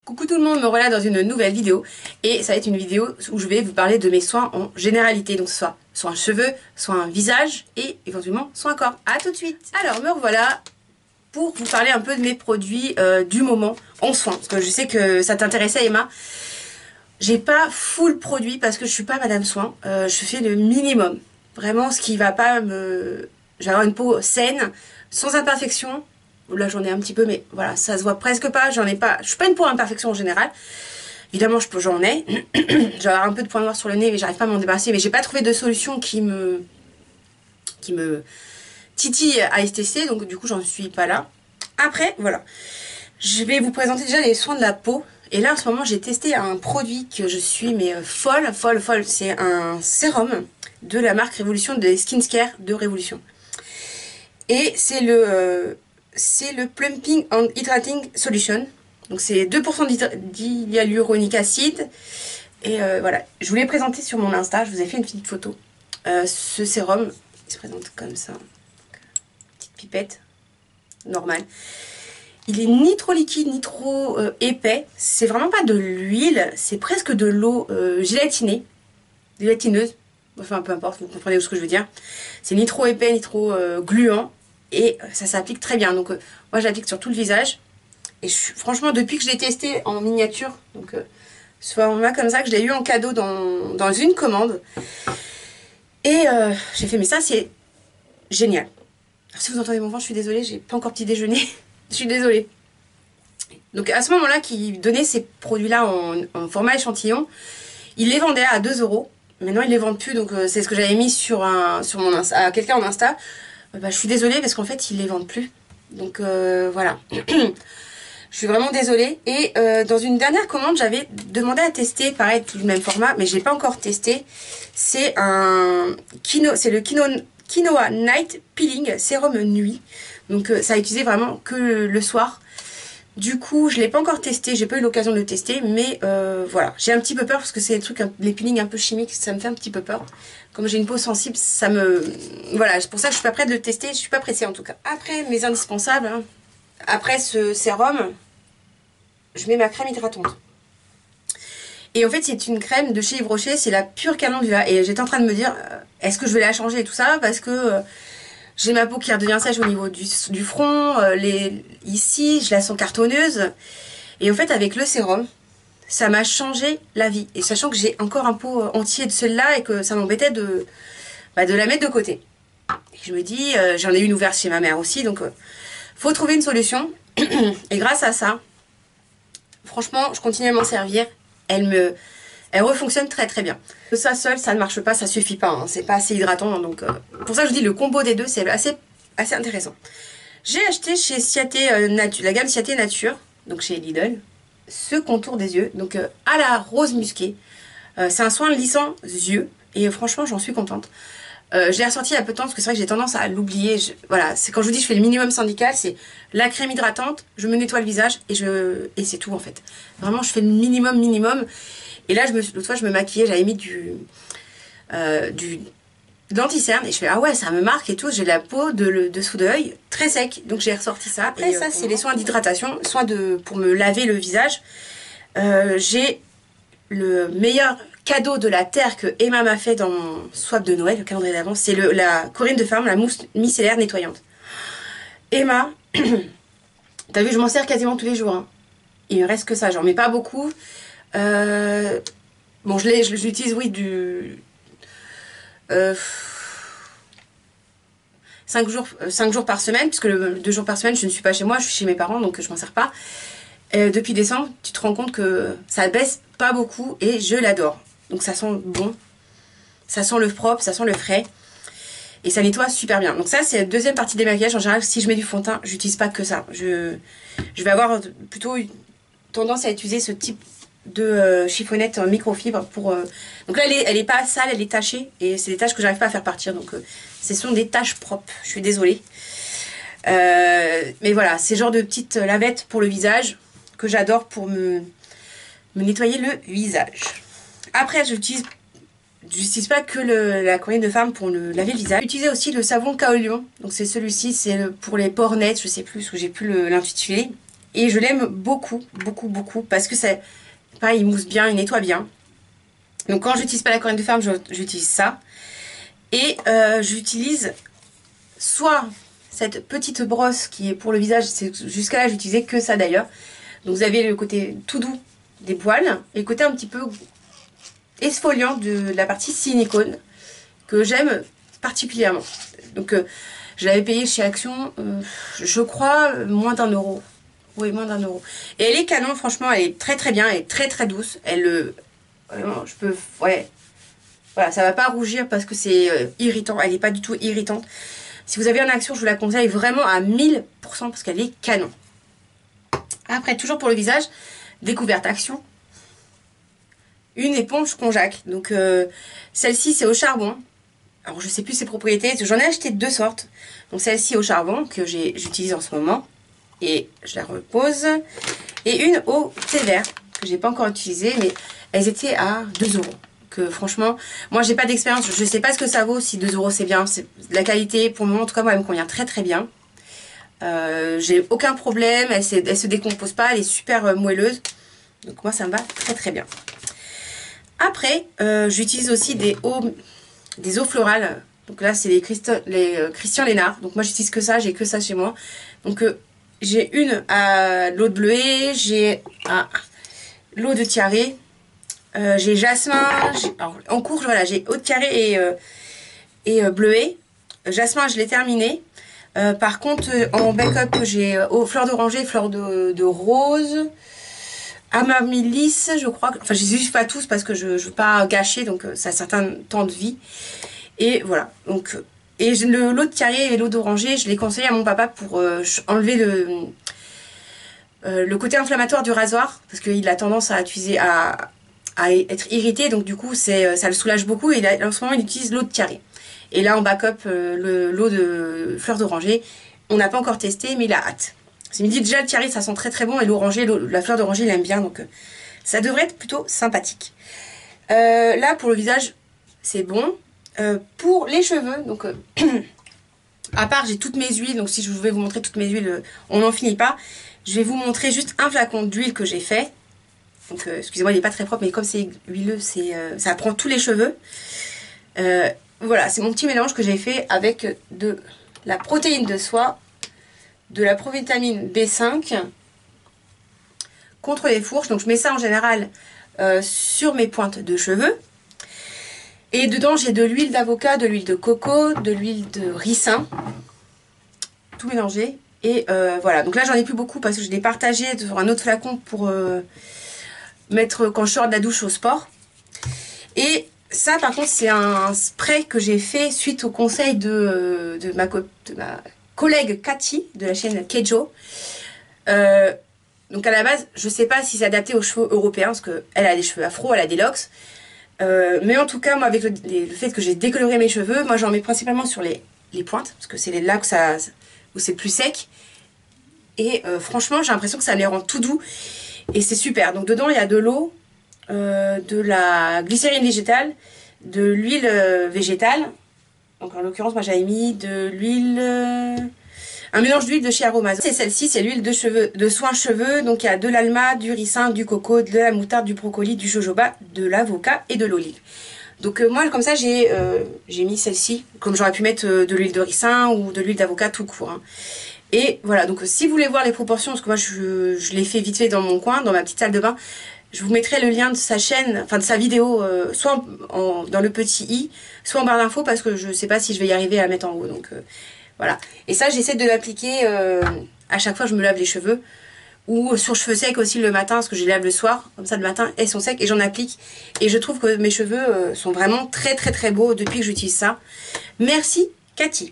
Coucou tout le monde, me voilà dans une nouvelle vidéo et ça va être une vidéo où je vais vous parler de mes soins en généralité, donc ce soit un cheveu, soit un visage et éventuellement soit un corps. A tout de suite. Alors me revoilà pour vous parler un peu de mes produits du moment en soins, parce que je sais que ça t'intéressait Emma. J'ai pas full produit parce que je suis pas Madame Soin, je fais le minimum, vraiment ce qui va pas me... Je vais avoir une peau saine, sans imperfection. Là j'en ai un petit peu mais voilà, ça se voit presque pas, j'en ai pas, je suis pas une peau à imperfection en général. Évidemment j'en ai, j'ai un peu de points noirs sur le nez mais j'arrive pas à m'en débarrasser, mais j'ai pas trouvé de solution qui me titille à y tester, donc du coup j'en suis pas là. Après voilà, je vais vous présenter déjà les soins de la peau. Et là en ce moment j'ai testé un produit que je suis mais folle, c'est un sérum de la marque Révolution, de Skincare de Révolution. Et c'est le Plumping and Hydrating Solution. Donc c'est 2% d'hyaluronique acide. Et voilà, je vous l'ai présenté sur mon Insta, je vous ai fait une petite photo. Ce sérum, il se présente comme ça. Petite pipette, normale. Il est ni trop liquide, ni trop épais. C'est vraiment pas de l'huile, c'est presque de l'eau gélatineuse. Enfin peu importe, vous comprenez ce que je veux dire. C'est ni trop épais, ni trop gluant. Et ça s'applique très bien. Donc moi je l'applique sur tout le visage. Et franchement depuis que je l'ai testé en miniature, donc ce format comme ça que je l'ai eu en cadeau dans une commande. Et j'ai fait mais ça c'est génial. Alors, si vous entendez mon vent, je suis désolée, j'ai pas encore petit déjeuner. Je suis désolée. Donc à ce moment-là, qui donnait ces produits-là en format échantillon, il les vendait à 2 €. Maintenant ils les vendent plus, donc c'est ce que j'avais mis sur mon Insta, à quelqu'un en Insta. Bah, je suis désolée parce qu'en fait ils les vendent plus. Donc voilà. Je suis vraiment désolée. Et dans une dernière commande, j'avais demandé à tester, pareil, tout le même format, mais j'ai pas encore testé. C'est le Quinoa Night Peeling Sérum Nuit. Donc ça a utilisé vraiment que le soir. Du coup, je l'ai pas encore testé, j'ai pas eu l'occasion de le tester, mais voilà. J'ai un petit peu peur parce que c'est des trucs, les peelings un peu chimiques, ça me fait un petit peu peur. Comme j'ai une peau sensible, ça me... Voilà, c'est pour ça que je suis pas prête de le tester, je suis pas pressée en tout cas. Après, mes indispensables, hein. Après ce sérum, je mets ma crème hydratante. Et en fait, c'est une crème de chez Yves Rocher, c'est la pure calendula. Et j'étais en train de me dire, est-ce que je vais la changer et tout ça, parce que... j'ai ma peau qui redevient sèche au niveau du front, ici, je la sens cartonneuse. Et en fait, avec le sérum, ça m'a changé la vie. Et sachant que j'ai encore un pot entier de celle-là et que ça m'embêtait de la mettre de côté. Et je me dis, j'en ai une ouverte chez ma mère aussi, donc faut trouver une solution. Et grâce à ça, franchement, je continue à m'en servir. Elle refonctionne très très bien. Ça seul, ça ne marche pas, ça suffit pas, hein. C'est pas assez hydratant, donc pour ça je dis le combo des deux, c'est assez intéressant. J'ai acheté chez Ciaté la gamme Ciaté Nature, donc chez Lidl, ce contour des yeux, donc à la rose musquée. C'est un soin lissant yeux, et franchement j'en suis contente. Je l'ai ressorti il y a peu de temps, parce que c'est vrai que j'ai tendance à l'oublier. Voilà, c'est quand je vous dis je fais le minimum syndical, c'est la crème hydratante, je me nettoie le visage, et c'est tout en fait. Vraiment je fais le minimum. Et là, l'autre fois, je me maquillais, j'avais mis de l'anti-cerne. Et je fais, ah ouais, ça me marque et tout. J'ai la peau dessous de l'œil très sec. Donc, j'ai ressorti ça. Après, ça, c'est les soins d'hydratation, pour me laver le visage. J'ai le meilleur cadeau de la terre que Emma m'a fait dans mon swap de Noël, le calendrier d'avance. C'est la Corinne de Ferme, la mousse micellaire nettoyante. Emma, t'as vu, je m'en sers quasiment tous les jours. Hein. Il me reste que ça. J'en mets pas beaucoup. Bon, je l'utilise, oui, 5 jours par semaine, puisque 2 jours par semaine, je ne suis pas chez moi, je suis chez mes parents, donc je m'en sers pas. Depuis décembre, tu te rends compte que ça baisse pas beaucoup et je l'adore. Donc ça sent bon, ça sent le propre, ça sent le frais. Et ça nettoie super bien. Donc ça, c'est la deuxième partie des maquillages. En général, si je mets du fond de teint, j'utilise pas que ça. Je vais avoir plutôt tendance à utiliser ce type de chiffonnette microfibre pour... Donc là elle est pas sale, elle est tachée et c'est des taches que j'arrive pas à faire partir, donc ce sont des taches propres, je suis désolée. Mais voilà, c'est genre de petites lavettes pour le visage que j'adore pour me nettoyer le visage. Après j'utilise pas que la Corinne de Ferme pour laver le visage. J'utilise aussi le savon Kaolion, donc c'est celui-ci, c'est pour les pores nets, je sais plus où j'ai plus l'intitulé. Et je l'aime beaucoup, beaucoup, beaucoup. Parce que c'est pareil, il mousse bien, il nettoie bien. Donc quand j'utilise pas la Corinne de Ferme, j'utilise ça. Et j'utilise soit cette petite brosse qui est pour le visage. Jusqu'à là, j'utilisais que ça d'ailleurs. Donc vous avez le côté tout doux des poils. Et le côté un petit peu exfoliant de la partie silicone. Que j'aime particulièrement. Donc je l'avais payé chez Action, je crois, moins d'1 €. Oui, moins d'1 €. Et elle est canon, franchement, elle est très très bien, elle est très très douce. Vraiment, je peux, ouais, voilà, ça va pas rougir parce que c'est irritant. Elle est pas du tout irritante. Si vous avez en Action, je vous la conseille vraiment à 1000% parce qu'elle est canon. Après, toujours pour le visage, découverte Action. Une éponge Conjac. Donc celle-ci, c'est au charbon. Alors je sais plus ses propriétés, j'en ai acheté 2 sortes. Donc celle-ci au charbon que j'utilise en ce moment. Et je la repose. Et une au thé vert que j'ai pas encore utilisée, mais elles étaient à 2 €. Que franchement, moi j'ai pas d'expérience, je sais pas ce que ça vaut, si 2 € c'est bien, c'est de la qualité. Pour le moment en tout cas moi elle me convient très très bien. J'ai aucun problème, elle se décompose pas, elle est super moelleuse. Donc moi ça me va très très bien. Après j'utilise aussi des eaux florales. Donc là, c'est les Christian Lénard. Donc moi, j'utilise que ça. J'ai que ça chez moi. Donc j'ai une à l'eau de bleuet. J'ai à l'eau de tiaré. J'ai jasmin. Alors, en cours, voilà, j'ai eau de tiaré et bleuet. Jasmin, je l'ai terminé. Par contre, en backup, j'ai fleurs d'oranger, fleurs de rose. Amaryllis, je crois. Enfin, je les utilise pas tous parce que je ne veux pas gâcher. Donc, ça a un certain temps de vie. Et voilà, donc, et l'eau de tiaré et l'eau d'oranger, je l'ai conseillé à mon papa pour enlever le côté inflammatoire du rasoir, parce qu'il a tendance à être irrité, donc du coup ça le soulage beaucoup, et en ce moment il utilise l'eau de tiaré. Et là en backup, l'eau de fleurs d'oranger, on n'a pas encore testé, mais il a hâte. Il me dit déjà le tiaré ça sent très très bon, et l'oranger, la fleur d'oranger il aime bien, donc ça devrait être plutôt sympathique. Là pour le visage, c'est bon. Pour les cheveux, donc à part j'ai toutes mes huiles, donc si je vais vous montrer toutes mes huiles, on n'en finit pas. Je vais vous montrer juste un flacon d'huile que j'ai fait. Donc excusez-moi, il n'est pas très propre, mais comme c'est huileux, ça prend tous les cheveux. Voilà, c'est mon petit mélange que j'ai fait avec de la protéine de soie, de la provitamine B5 contre les fourches. Donc je mets ça en général sur mes pointes de cheveux. Et dedans, j'ai de l'huile d'avocat, de l'huile de coco, de l'huile de ricin. Tout mélangé. Et voilà. Donc là, j'en ai plus beaucoup parce que je l'ai partagé sur un autre flacon pour mettre quand je sors de la douche au sport. Et ça, par contre, c'est un spray que j'ai fait suite au conseil de ma collègue Cathy de la chaîne Kejo. Donc à la base, je sais pas si c'est adapté aux cheveux européens parce qu'elle a des cheveux afro, elle a des locks. Mais en tout cas, moi, avec le fait que j'ai décoloré mes cheveux, moi j'en mets principalement sur les pointes, parce que c'est là où c'est plus sec. Et franchement, j'ai l'impression que ça les rend tout doux. Et c'est super. Donc dedans, il y a de l'eau, de la glycérine végétale, de l'huile végétale. Donc en l'occurrence, moi j'avais mis de l'huile... un mélange d'huile de chez Aromazone. C'est celle-ci, c'est l'huile de soin cheveux. Donc il y a de l'alma, du ricin, du coco, de la moutarde, du brocoli, du jojoba, de l'avocat et de l'olive. Donc moi comme ça j'ai mis celle-ci. Comme j'aurais pu mettre de l'huile de ricin ou de l'huile d'avocat tout court. Hein. Et voilà, donc si vous voulez voir les proportions, parce que moi je l'ai fait vite fait dans mon coin, dans ma petite salle de bain, je vous mettrai le lien de sa chaîne, enfin de sa vidéo, soit dans le petit i, soit en barre d'infos, parce que je sais pas si je vais y arriver à la mettre en haut. Donc voilà. Et ça, j'essaie de l'appliquer à chaque fois que je me lave les cheveux. Ou sur cheveux secs aussi le matin, parce que je les lave le soir. Comme ça, le matin, elles sont secs et j'en applique. Et je trouve que mes cheveux sont vraiment très très très beaux depuis que j'utilise ça. Merci, Cathy.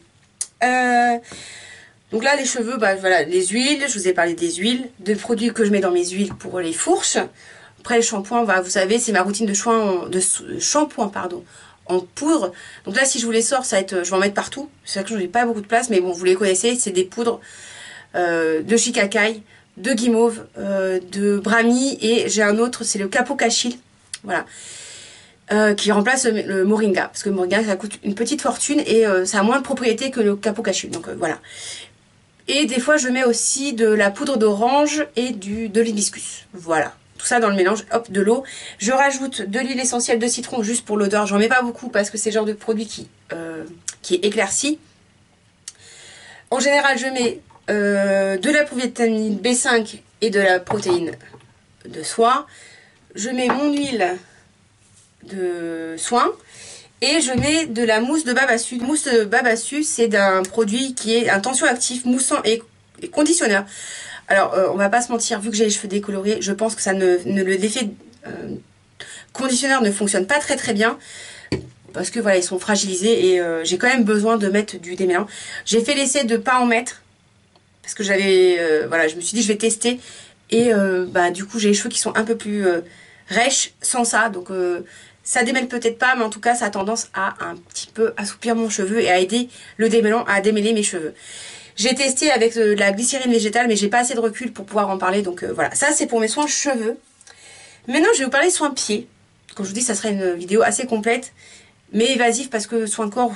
Donc là, les cheveux, bah voilà, les huiles. Je vous ai parlé des huiles. De produits que je mets dans mes huiles pour les fourches. Après, le shampoing, bah, vous savez, c'est ma routine de shampoing, pardon, en poudre. Donc là, si je vous les sors, ça va être, je vais en mettre partout. C'est vrai que je n'ai pas beaucoup de place, mais bon, vous les connaissez. C'est des poudres de Shikai, de guimauve, de brahmi, et j'ai un autre, c'est le capocachil. Voilà. Qui remplace le moringa. Parce que le moringa, ça coûte une petite fortune et ça a moins de propriétés que le capocachil. Donc voilà. Et des fois je mets aussi de la poudre d'orange et de l'hibiscus. Voilà. Tout ça dans le mélange, hop, de l'eau. Je rajoute de l'huile essentielle de citron juste pour l'odeur. J'en mets pas beaucoup parce que c'est le genre de produit qui est éclairci. En général, je mets de la vitamine B5 et de la protéine de soie. Je mets mon huile de soin et je mets de la mousse de babassu. Mousse de babassu, c'est d'un produit qui est un tensioactif, moussant et conditionneur. Alors, on va pas se mentir, vu que j'ai les cheveux décolorés, je pense que ça l'effet conditionneur ne fonctionne pas très bien. Parce que voilà, ils sont fragilisés et j'ai quand même besoin de mettre du démêlant. J'ai fait l'essai de pas en mettre. Parce que j'avais, voilà, je me suis dit je vais tester. Et bah du coup j'ai les cheveux qui sont un peu plus rêches sans ça. Donc ça démêle peut-être pas, mais en tout cas ça a tendance à un petit peu assouplir mon cheveu et à aider le démêlant à démêler mes cheveux. J'ai testé avec de la glycérine végétale, mais j'ai pas assez de recul pour pouvoir en parler. Donc voilà, ça c'est pour mes soins cheveux. Maintenant je vais vous parler soins pieds. Comme je vous dis, ça sera une vidéo assez complète, mais évasif parce que soins corps,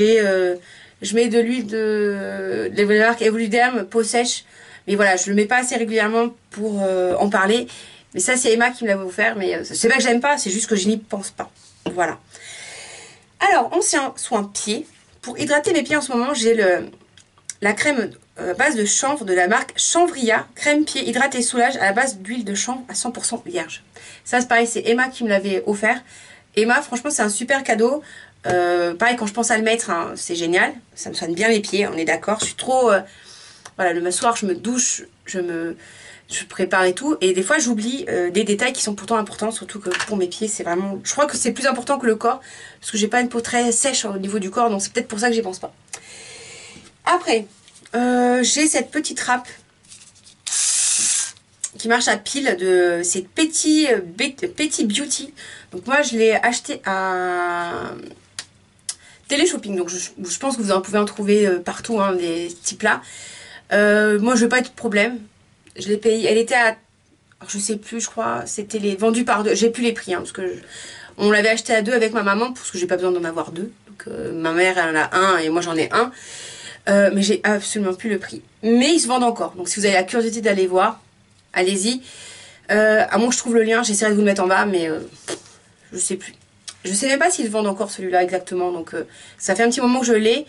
je mets de l'huile de la marque Evoluderm, peau sèche. Mais voilà, je le mets pas assez régulièrement pour en parler. Mais ça, c'est Emma qui me l'a offert. Mais c'est pas que j'aime pas, c'est juste que je n'y pense pas. Voilà. Alors, ancien soin pied. Pour hydrater mes pieds en ce moment, j'ai la crème à base de chanvre de la marque Chanvria. Crème pied hydraté soulage à la base d'huile de chanvre à 100% vierge. Ça, c'est pareil, c'est Emma qui me l'avait offert. Emma, franchement, c'est un super cadeau. Pareil, quand je pense à le mettre, hein, c'est génial. Ça me soigne bien les pieds, on est d'accord. Je suis trop... voilà, le soir, je me douche, je prépare et tout. Et des fois, j'oublie des détails qui sont pourtant importants. Surtout que pour mes pieds, c'est vraiment... Je crois que c'est plus important que le corps. Parce que j'ai pas une peau très sèche au niveau du corps. Donc c'est peut-être pour ça que j'y pense pas. Après, j'ai cette petite râpe qui marche à pile de... C'est Petit Beauty. Donc moi, je l'ai acheté à... Télé-shopping, donc je pense que vous pouvez en trouver partout, hein, des types là. Moi, je veux pas être de problème. Je l'ai payé, elle était à... Alors, je sais plus, je crois, c'était les vendus par deux. J'ai plus les prix, hein, parce que on l'avait acheté à deux avec ma maman, parce que j'ai pas besoin d'en avoir deux. Donc ma mère, elle en a un et moi j'en ai un. Mais j'ai absolument plus le prix. Mais ils se vendent encore, donc si vous avez la curiosité d'aller voir, allez-y. À moins que je trouve le lien, j'essaierai de vous le mettre en bas, mais je sais plus. Je sais même pas s'ils vendent encore celui-là exactement, donc ça fait un petit moment que je l'ai.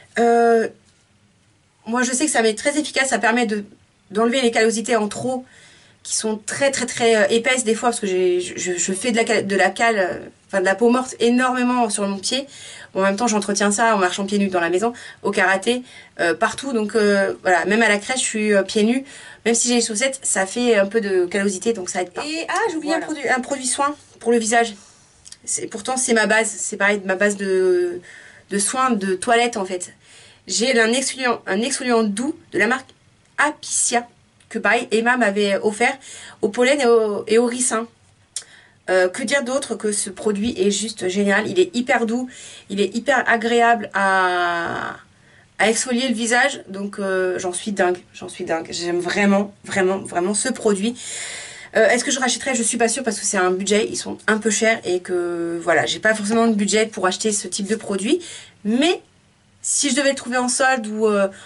Moi je sais que ça m'est très efficace, ça permet d'enlever les callosités en trop qui sont très épaisses des fois, parce que je fais de la cale, enfin de la peau morte énormément sur mon pied. Bon, en même temps j'entretiens ça en marchant pieds nus dans la maison, au karaté, partout, donc voilà, même à la crèche je suis pieds nus, même si j'ai les chaussettes, ça fait un peu de callosité, donc ça aide pas. Et j'ai oublié voilà. un produit soin pour le visage. Pourtant c'est ma base, c'est pareil, ma base de soins de toilette en fait. J'ai un exfoliant doux de la marque Apicia, que pareil Emma m'avait offert au pollen et au ricin. Que dire d'autre que ce produit est juste génial, il est hyper doux, il est hyper agréable à exfolier le visage, donc j'en suis dingue, j'aime vraiment ce produit. Est-ce que je rachèterais? Je suis pas sûre parce que c'est un budget, ils sont un peu chers et que voilà, j'ai pas forcément de budget pour acheter ce type de produit, mais si je devais le trouver en solde ou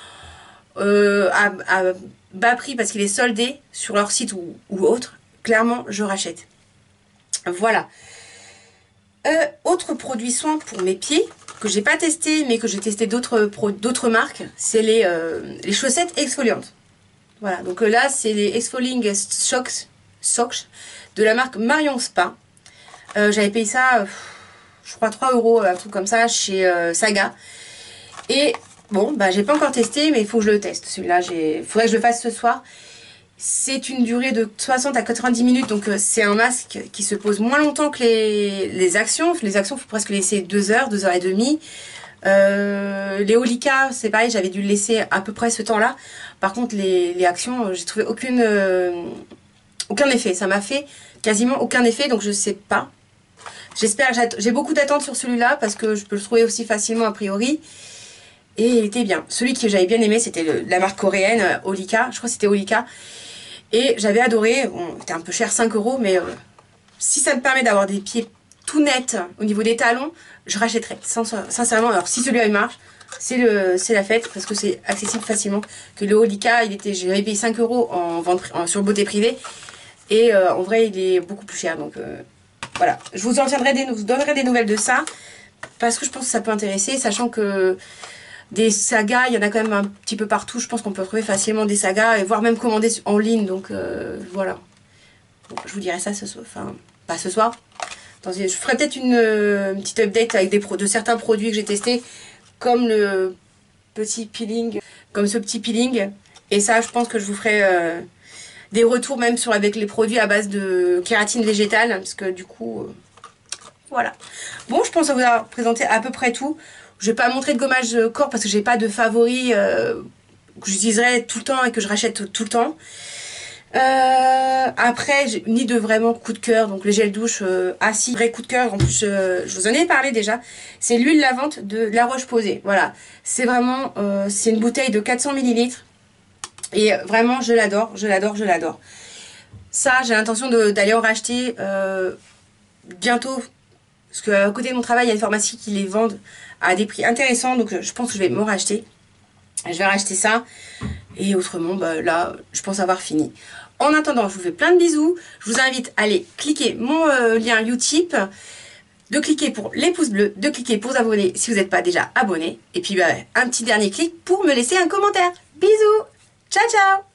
à bas prix parce qu'il est soldé sur leur site ou autre, clairement je rachète. Voilà. Autre produit soin pour mes pieds que j'ai pas testé mais que j'ai testé d'autres marques, c'est les chaussettes exfoliantes. Voilà, donc là c'est les Exfoliing Socks de la marque Marion Spa. J'avais payé ça, je crois 3 €, un truc comme ça, chez Saga. Et bon, bah j'ai pas encore testé, mais il faut que je le teste. Celui-là, faudrait que je le fasse ce soir. C'est une durée de 60 à 90 minutes, donc c'est un masque qui se pose moins longtemps que les actions. Les actions, il faut presque laisser 2 heures, 2 heures et demie. Les Holika, c'est pareil, j'avais dû le laisser à peu près ce temps-là. Par contre, les actions, j'ai trouvé aucun effet. Ça m'a fait quasiment aucun effet, donc je sais pas. J'espère, j'ai beaucoup d'attentes sur celui-là parce que je peux le trouver aussi facilement a priori. Et il était bien. Celui que j'avais bien aimé, c'était la marque coréenne, Holika. Je crois que c'était Holika. Et j'avais adoré. Bon, c'était un peu cher, 5 €, mais si ça me permet d'avoir des pieds tout nets au niveau des talons, je rachèterais. Sincèrement, alors si celui-là il marche, c'est la fête parce que c'est accessible facilement. Que le Holika, j'avais payé 5 € en vente sur beauté privée et en vrai il est beaucoup plus cher. Donc voilà, je vous donnerai des nouvelles de ça parce que je pense que ça peut intéresser, sachant que des sagas, il y en a quand même un petit peu partout. Je pense qu'on peut trouver facilement des sagas et voire même commander en ligne. Donc voilà. Bon, je vous dirai ça ce soir. Enfin, pas ce soir. Attendez, je ferai peut-être une petite update avec de certains produits que j'ai testés. Comme le petit peeling. Comme ce petit peeling. Et ça, je pense que je vous ferai des retours même avec les produits à base de kératine végétale. Parce que du coup, voilà. Bon, je pense avoir présenté à peu près tout. Je vais pas montrer de gommage corps parce que j'ai pas de favoris que j'utiliserai tout le temps et que je rachète tout le temps. Après, ni de vraiment coup de cœur, donc le gel douche, si, vrai coup de cœur, en plus, je vous en ai parlé déjà, c'est l'huile lavante de La Roche-Posay, voilà, c'est vraiment, c'est une bouteille de 400 ml, et vraiment, je l'adore, je l'adore, je l'adore. Ça, j'ai l'intention d'aller en racheter bientôt, parce qu'à côté de mon travail, il y a une pharmacie qui les vendent à des prix intéressants, donc je pense que je vais m'en racheter. Je vais racheter ça, et autrement, bah, là, je pense avoir fini. En attendant, je vous fais plein de bisous. Je vous invite à aller cliquer mon lien Utip, de cliquer pour les pouces bleus, de cliquer pour vous abonner si vous n'êtes pas déjà abonné. Et puis bah, un petit dernier clic pour me laisser un commentaire. Bisous, ciao ciao.